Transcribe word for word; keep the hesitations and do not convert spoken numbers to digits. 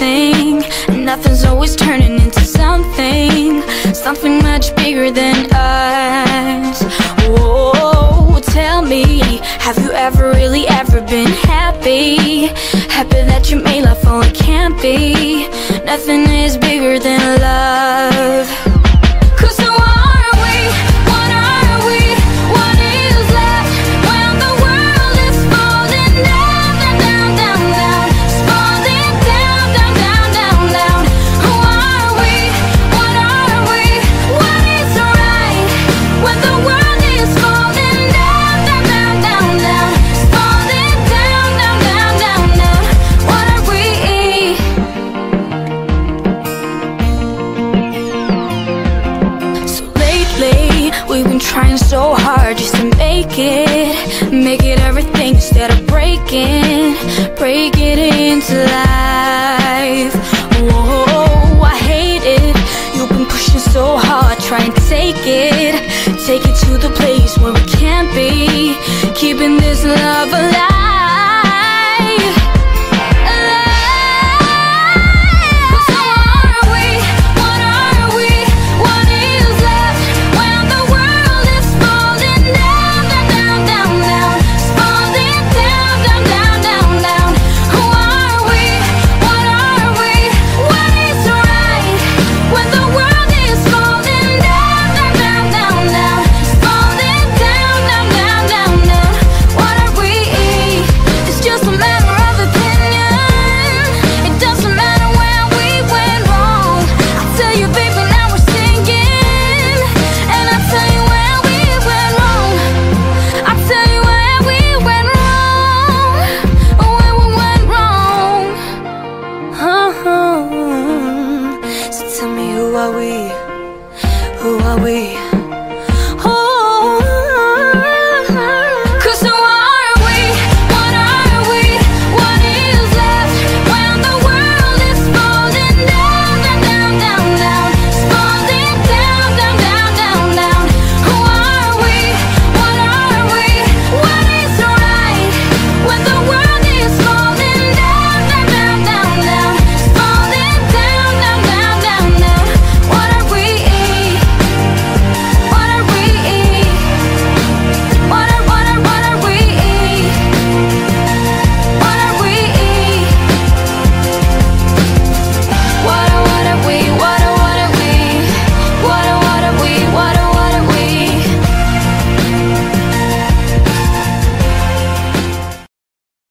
nothing. Nothing's always turning into something, something much bigger than us. Whoa, tell me, have you ever really ever been happy? Happy that you made life all it can't be. Nothing is bigger than love. Cause who are we? What are we? What is left when the world is falling down, down, down, down, down? It's falling down, down, down, down, down. Who are we? What are we? What is right when the world is falling down, down, down, down, down? It's falling down, down, down, down, down. What are we? So lately, we've been trying so hard just to make it, make it everything instead of breaking, break it into life.